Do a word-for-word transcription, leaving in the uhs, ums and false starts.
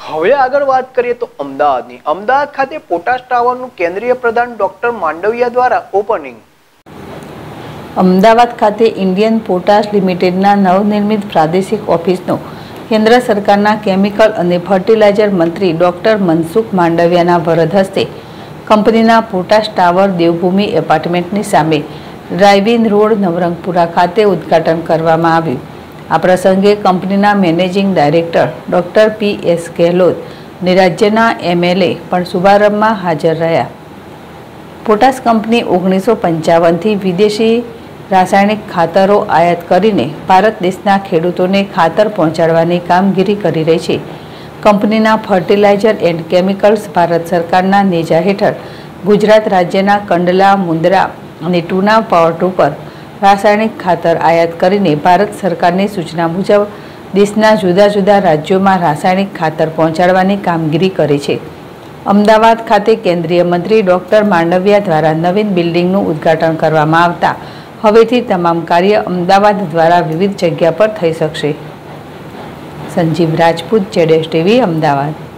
હવે આગળ વાત કરીએ તો અમદાવાદની અમદાવાદ ખાતે પોટાશ ટાવરનું કેન્દ્રીય પ્રધાન ડોક્ટર માંડવિયા દ્વારા ઓપનિંગ। અમદાવાદ ખાતે ઇન્ડિયન પોટાશ લિમિટેડના નવનિર્મિત પ્રાદેશિક ઓફિસનો કેન્દ્ર સરકારના કેમિકલ અને ફર્ટિલાઇઝર મંત્રી ડોક્ટર મનસુખ માંડવિયાના વરદ હસ્તે કંપનીના પોટાશ ટાવર દેવભૂમિ એપાર્ટમેન્ટની સામે ડ્રાઇવ-ઇન રોડ નવરંગપુરા ખાતે ઉદ્ઘાટન કરવામાં આવ્યું। આ પ્રસંગે કંપનીના managing director doctor P S Gehlot અને રાજ્યના એમએલએ પણ શુભારંભમાં હાજર રહ્યા। પોટાશ કંપની ઓગણીસો પંચાવનથી વિદેશી રાસાયણિક ખાતરો આયાત કરીને ભારત દેશના ખેડૂતોને ખાતર પહોંચાડવાની કામગીરી કરી રહી છે। કંપનીના ફર્ટિલાઇઝર એન્ડ કેમિકલ્સ ભારત સરકારના નેજા હેઠળ ગુજરાત રાજ્યના કંડલા, મુન્દ્રા અને ટૂના પોર્ટ ઉપર રાસાયણિક ખાતર આયાત કરીને ભારત સરકારની સૂચના મુજબ દેશના જુદા જુદા રાજ્યોમાં રાસાયણિક ખાતર પહોંચાડવાની કામગીરી કરે છે। અમદાવાદ ખાતે કેન્દ્રીય મંત્રી ડોક્ટર માંડવિયા દ્વારા નવીન બિલ્ડિંગનું ઉદ્ઘાટન કરવામાં આવતા હવેથી તમામ કાર્ય અમદાવાદ દ્વારા વિવિધ જગ્યા પર થઈ શકશે। સંજીવ રાજપૂત, જેડેશ ટીવી, અમદાવાદ।